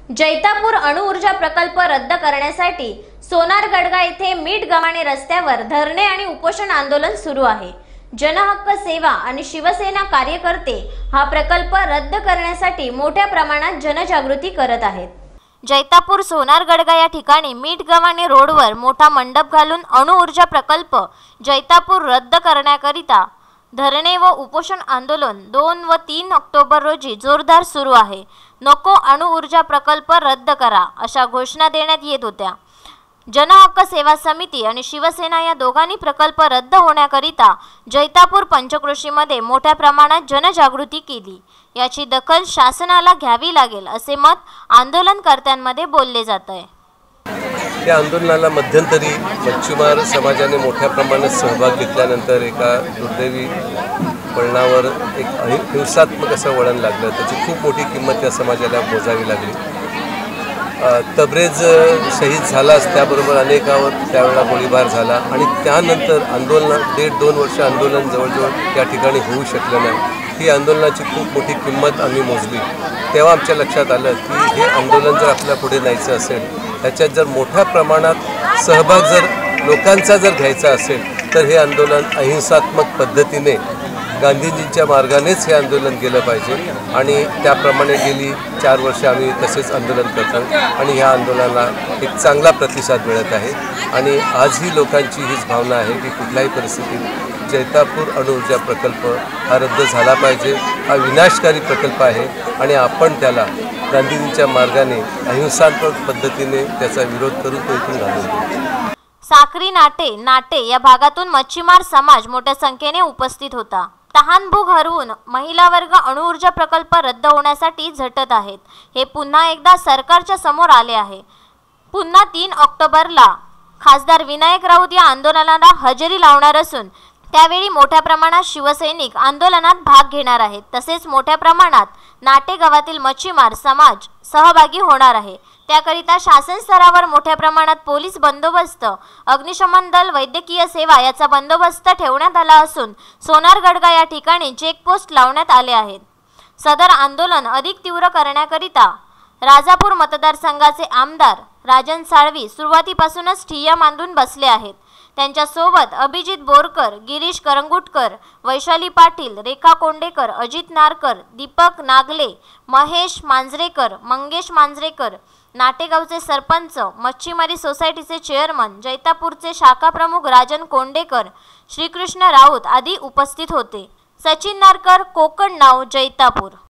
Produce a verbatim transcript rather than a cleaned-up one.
जैतापूर अणुऊर्जा प्रकल्प रद्द करण्यासाठी सोनारगडगा येथे मीठ गव्हाणे रस्त्यावर धरणे आणि उपोषण आंदोलन सुरू आहे। जनहक्क सेवा आणि शिवसेना कार्यकर्ते हा प्रकल्प रद्द करण्यासाठी मोठ्या प्रमाणात जनजागृती करत आहेत। जैतापूर सोनारगडगा या ठिकाणी मीठ गव्हाणे रोडवर मोठा मंडप घालून अणुऊर्जा प्रकल्प जैतापूर रद्द करण्याकरिता धरणे व उपोषण आंदोलन दोन व तीन ऑक्टोबर रोजी जोरदार सुरू आहे। नको अणुऊर्जा प्रकल्प रद्द करा अशा घोषणा देण्यात येत होत्या। जनहक्क सेवा समिती आणि शिवसेना या दोघांनी प्रकल्प रद्द होण्याकरिता जैतापूर पंचक्रोशीमध्ये मोठ्या प्रमाणात जनजागृती केली। याची दखल शासनाला घ्यावी लागेल असे मत आंदोलनकर्त्यांमध्ये बोलले जात आहे। या आंदोलनाला मध्यंतरी मच्छीमार समाजाने मोठ्या प्रमाणात सहभाग घेतल्यानंतर एका दुर्दैवी वळणावर एक हिंसात्मक असं वळण लागलं। त्याची खूप मोठी किंमत या समाजाला मोजावी लागली। तब्रेज शहीद झालाच, त्याबरोबर अनेकावर त्यावेळेला गोळीबार झाला आणि त्यानंतर आंदोलन दीड दोन वर्ष आंदोलन जवळजवळ या ठिकाणी होऊ शकलं नाही। ही आंदोलनाची खूप मोठी किंमत आम्ही मोजली। तेव्हा आमच्या लक्षात आलं की हे आंदोलन जर आपल्या पुढे न्यायचं असेल, त्याच्यात जर मोठ्या प्रमाणात सहभाग जर लोकांचा जर घ्यायचा असेल तर हे आंदोलन अहिंसात्मक पद्धतीने गांधीजींच्या मार्गानेच हे आंदोलन केलं पाहिजे आणि त्याप्रमाणे गेली चार वर्षे आम्ही तसेच आंदोलन करतो आणि ह्या आंदोलनाला एक चांगला प्रतिसाद मिळत आहे। आणि आजही लोकांची हीच भावना आहे की कुठल्याही परिस्थितीत जैतापूर अणुऊर्जा प्रकल्प हा रद्द झाला पाहिजे। हा विनाशकारी प्रकल्प आहे आणि आपण त्याला गांधीजींच्या मार्गाने अहिंसात्मक पद्धतीने त्याचा विरोध करून तो इथून घालवतो। साक्री नाटे नाटे या भागातून मच्छीमार समाज मोठ्या संख्येने उपस्थित होता। तहानभूक हरवून महिला वर्ग अणुऊर्जा प्रकल्प रद्द होण्यासाठी झटत आहेत। हे पुन्हा एकदा सरकारच्या समोर आले आहे। पुन्हा तीन ऑक्टोबरला खासदार विनायक राऊत या आंदोलनाला हजेरी लावणार असून त्यावेळी मोठ्या प्रमाणात शिवसैनिक आंदोलनात भाग घेणार आहेत। तसेच मोठ्या प्रमाणात नाटे गावातील मच्छीमार समाज सहभागी होणार आहे। त्याकरिता शासन स्तरावर मोठ्या प्रमाणात पोलीस बंदोबस्त, अग्निशमन दल, वैद्यकीय सेवा याचा बंदोबस्त ठेवण्यात आला असून सोनारगडगा या ठिकाणी चेकपोस्ट लावण्यात आले आहेत। सदर आंदोलन अधिक तीव्र करण्याकरिता राजापूर मतदारसंघाचे आमदार राजन साळवी सुरुवातीपासूनच ठिय्या मांडून बसले आहेत। त्यांच्यासोबत अभिजित बोरकर, गिरीश करंगुटकर, वैशाली पाटील, रेखा कोंडेकर, अजित नारकर, दीपक नागले, महेश मांजरेकर, मंगेश मांजरेकर, नाटेगावचे सरपंच, मच्छीमारी सोसायटीचे चेअरमन, जैतापूरचे शाखा प्रमुख राजन कोंडेकर, श्रीकृष्ण राऊत आदी उपस्थित होते। सचिन नारकर, कोकण नाव, जैतापूर।